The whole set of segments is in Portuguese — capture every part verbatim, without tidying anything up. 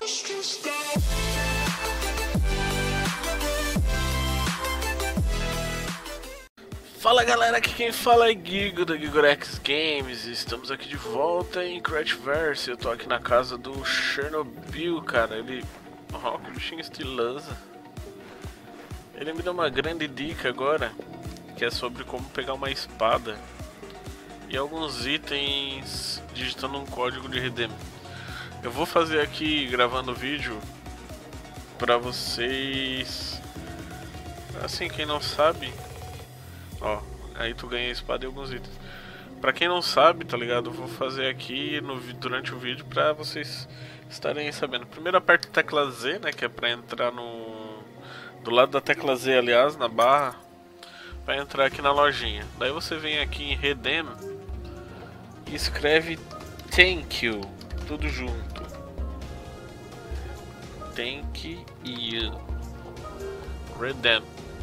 Fala galera, aqui quem fala é Gigo da Gigorex Games. Estamos aqui de volta em Craftverse. Eu tô aqui na casa do Chernobyl, cara. Ele... Oh, que bichinho estiloso. Ele me deu uma grande dica agora, que é sobre como pegar uma espada e alguns itens digitando um código de redeem. Eu vou fazer aqui gravando o vídeo pra vocês. Assim, quem não sabe, ó, aí tu ganha a espada e alguns itens. Pra quem não sabe, tá ligado? Eu vou fazer aqui no, durante o vídeo pra vocês estarem sabendo. Primeiro aperta a tecla Z, né? Que é pra entrar no... Do lado da tecla Z, aliás, na barra, vai entrar aqui na lojinha. Daí você vem aqui em Redeem e escreve Thank you, tudo junto. Thank you. Redeem.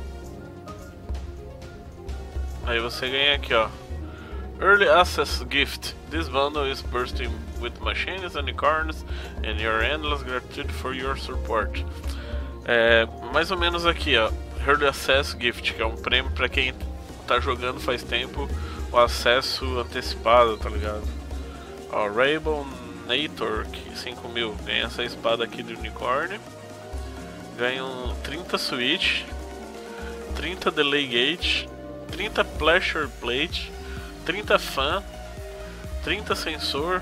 Aí você ganha aqui, ó, Early Access Gift. This bundle is bursting with machines and unicorns and your endless gratitude for your support. É, mais ou menos aqui, ó, Early Access Gift, que é um prêmio pra quem tá jogando faz tempo, o acesso antecipado, tá ligado? Ó, Rainbow Nator, cinco mil, ganha essa espada aqui de unicórnio. Ganha um trinta Switch, trinta Delay Gate, trinta Pleasure Plate, trinta Fan, trinta Sensor,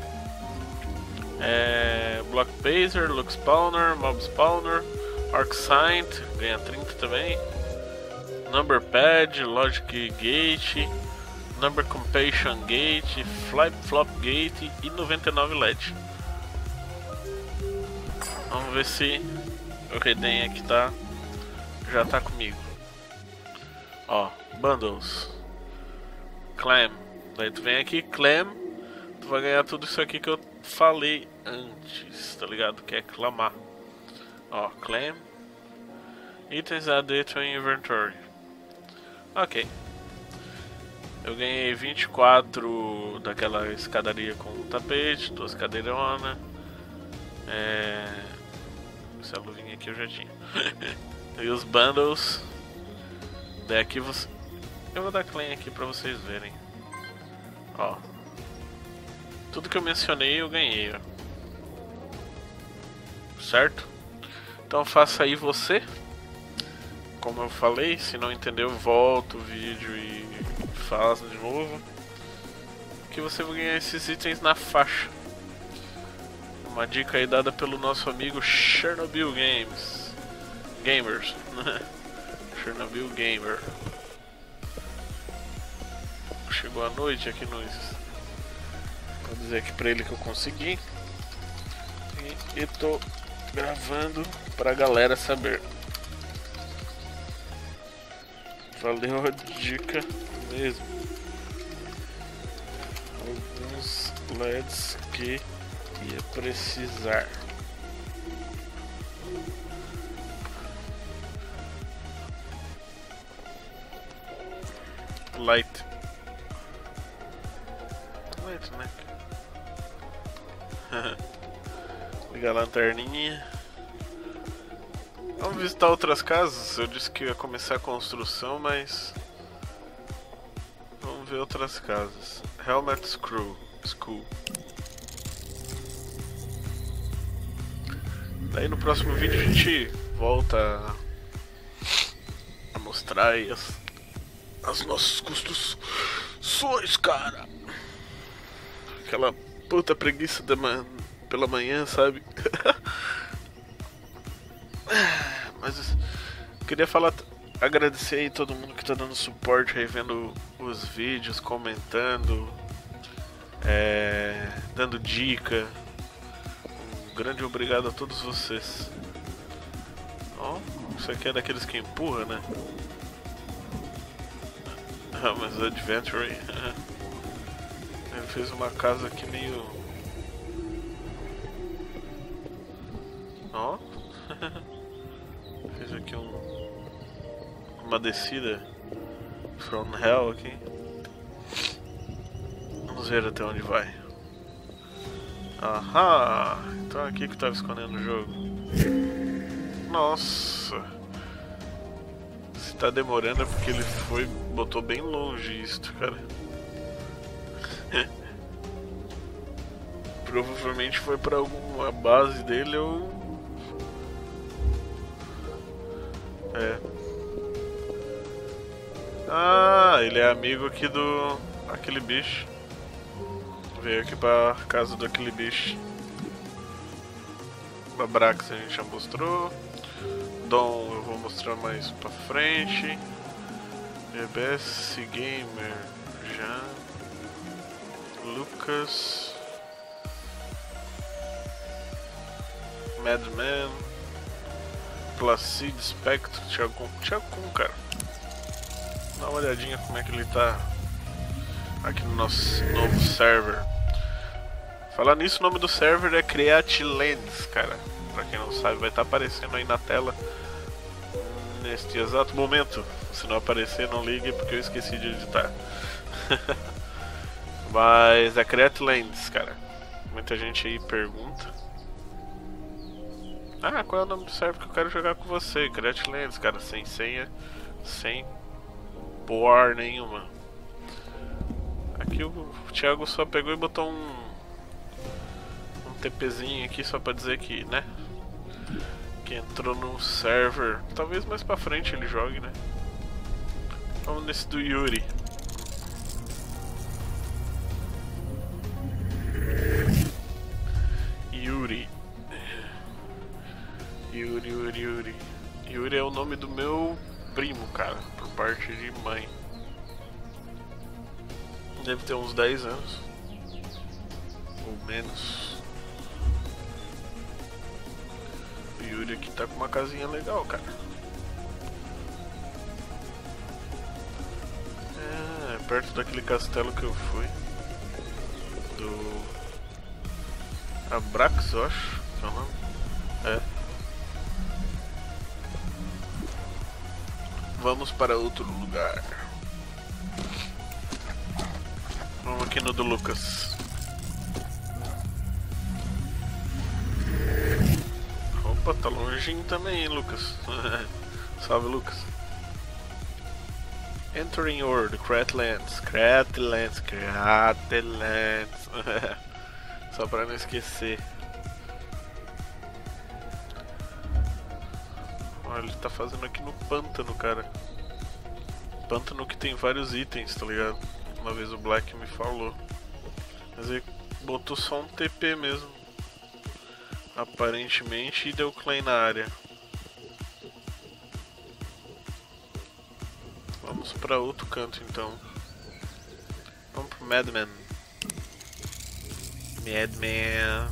é, Block Pacer, Lux Spawner, Mob Spawner, Arc Sight, ganha trinta também, Number Pad, Logic Gate, Number Completion Gate, Flip Flop Gate e noventa e nove L E D. Vamos ver se o redeem aqui tá, já tá comigo. Ó, Bundles, Claim, daí tu vem aqui, Claim, tu vai ganhar tudo isso aqui que eu falei antes, tá ligado? Que é clamar. Ó, Claim, Itens added to inventory. Ok. Eu ganhei vinte e quatro daquela escadaria com tapete, duas cadeironas. É... Essa luvinha aqui eu já tinha. E os bundles. Daí aqui você... Eu vou dar claim aqui pra vocês verem. Ó, tudo que eu mencionei eu ganhei, ó. Certo? Então faça aí você. Como eu falei, se não entendeu, volta o vídeo e faz de novo, que você vai ganhar esses itens na faixa. Uma dica aí dada pelo nosso amigo Chernobyl Games Gamers. Chernobyl Gamer. Chegou a noite aqui no... Vou dizer aqui pra ele que eu consegui. E, e tô gravando pra galera saber. Valeu a dica mesmo. Alguns L E Ds que ia precisar. Light. Light, né? Liga a lanterninha. Vamos visitar outras casas. Eu disse que ia começar a construção, mas vamos ver outras casas. Helmet Screw School. Daí no próximo vídeo a gente volta a mostrar aí as, as nossas construções, cara. Aquela puta preguiça da man... pela manhã, sabe? Mas eu queria falar, agradecer aí todo mundo que tá dando suporte aí, vendo os vídeos, comentando, é, dando dica. Um grande obrigado a todos vocês. Ó, isso aqui é daqueles que empurra, né? Ah, mas Adventure. Ele fez uma casa aqui meio... Ó. Fez aqui um... uma descida from hell aqui. Vamos ver até onde vai. Aham, então aqui que tava escondendo o jogo. Nossa, se tá demorando é porque ele foi, botou bem longe isto, cara. Provavelmente foi pra alguma base dele ou... É. Ah, ele é amigo aqui do... aquele bicho. Veio aqui pra casa daquele bicho. Babrax a gente já mostrou. Dom eu vou mostrar mais pra frente. B B S Gamer já. Lucas. Madman. Placid Spectre. Thiago Kun. Thiago Kun, cara. Dá uma olhadinha como é que ele tá aqui no nosso novo server. Falar nisso, o nome do server é Createlands, cara. Pra quem não sabe, vai estar aparecendo aí na tela neste exato momento. Se não aparecer, não ligue porque eu esqueci de editar. Mas é Createlands, cara. Muita gente aí pergunta. Ah, qual é o nome do server que eu quero jogar com você? Createlands, cara, sem senha, sem por nenhuma. Aqui o Thiago só pegou e botou um um TPzinho aqui só pra dizer que, né, que entrou no server. Talvez mais pra frente ele jogue, né. Vamos nesse do Yuri. Yuri. Yuri, Yuri, Yuri. Yuri é o nome do meu primo, cara, por parte de mãe. Deve ter uns dez anos. Ou menos. O Yuri aqui tá com uma casinha legal, cara. É, perto daquele castelo que eu fui. Do... Abrax, eu acho. Que é o nome? É. Vamos para outro lugar. Vamos aqui no do Lucas. Opa, tá longinho também, hein, Lucas. Salve, Lucas. Entering World, Createlands, Createlands, Createlands. Só pra não esquecer. Olha, ele tá fazendo aqui no pântano, cara. Pântano que tem vários itens, tá ligado? Uma vez o Black me falou. Mas ele botou só um T P mesmo. Aparentemente, e deu claim na área. Vamos pra outro canto então. Vamos pro Madman. Madman.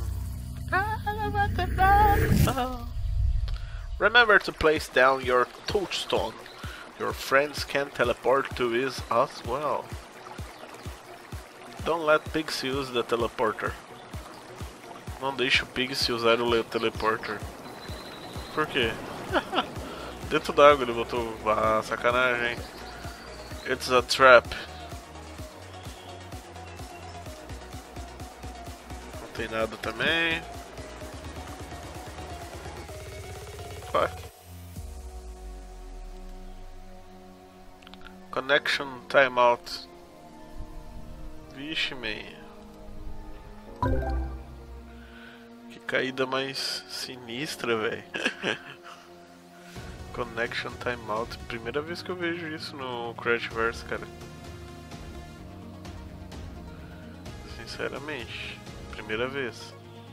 Remember to place down your touchstone. Your friends can teleport to it as well. Don't let Pixie use the teleporter. Não deixe o Pixie usar o teleporter. Por quê? Dentro d'água ele botou. Ah, sacanagem. It's a trap. Não tem nada também. Vai. Connection timeout. Vixe, man. Que caída mais sinistra, velho. Connection timeout. Primeira vez que eu vejo isso no Crashverse, cara. Sinceramente, primeira vez.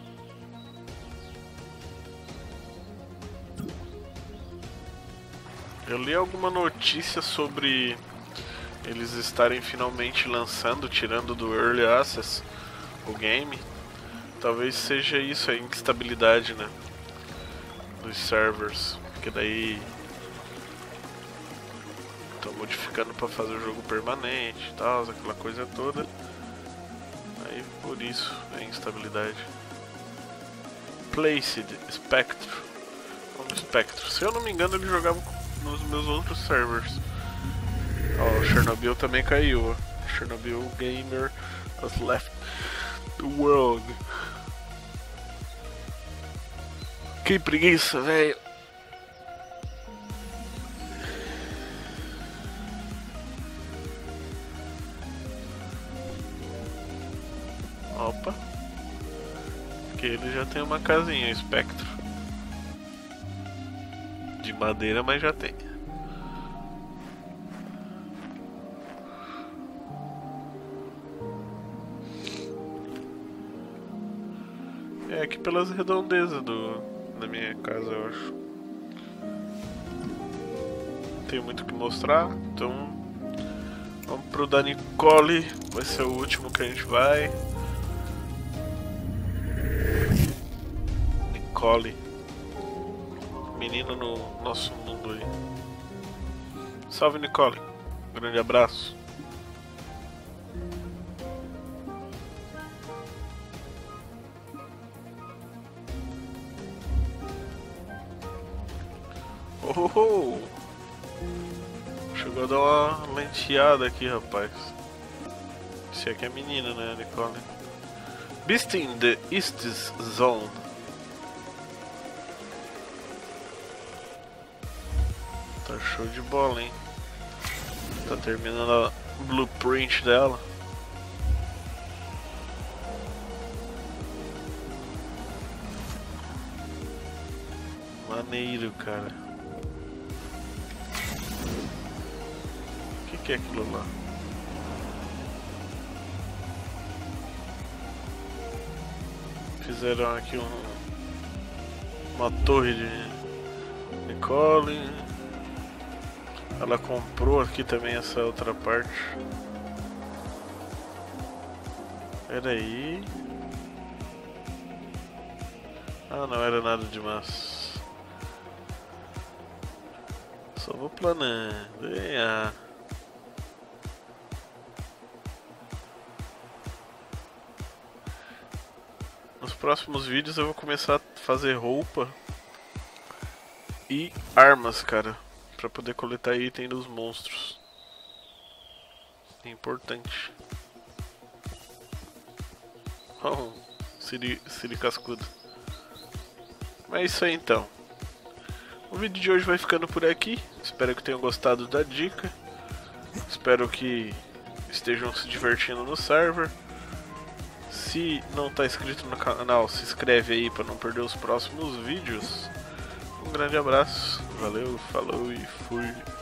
Eu li alguma notícia sobre eles estarem finalmente lançando, tirando do Early Access o game. Talvez seja isso, a instabilidade, né, dos servers, porque daí estão modificando para fazer o jogo permanente e tal, aquela coisa toda. Aí por isso a instabilidade. Placed, Spectre. Vamos Spectre. Se eu não me engano ele jogava nos meus outros servers. Ó, oh, o Chernobyl também caiu. Chernobyl Gamer has left the world. Que preguiça, velho. Opa. Porque ele já tem uma casinha, espectro. De madeira, mas já tem. É aqui pelas redondezas do, da minha casa, eu acho. Não tenho muito o que mostrar, então vamos pro da Nicole, vai ser o último que a gente vai. Nicole, menino no nosso mundo aí. Salve, Nicole, grande abraço. Oh, oh, oh. Chegou a dar uma lenteada aqui, rapaz. Esse aqui é menina, né, Nicole? Beast in the East Zone. Tá show de bola, hein? Tá terminando a blueprint dela. Maneiro, cara. O que, que é aquilo lá? Fizeram aqui um, uma torre de Nicole. Ela comprou aqui também essa outra parte. Pera aí. Ah, não era nada demais. Só vou planando. Ah. Nos próximos vídeos eu vou começar a fazer roupa e armas, cara, pra poder coletar item dos monstros. É importante. Oh, Siri, Siri cascudo. Mas é isso aí então. O vídeo de hoje vai ficando por aqui. Espero que tenham gostado da dica. Espero que estejam se divertindo no server. Se não está inscrito no canal, se inscreve aí para não perder os próximos vídeos. Um grande abraço, valeu, falou e fui.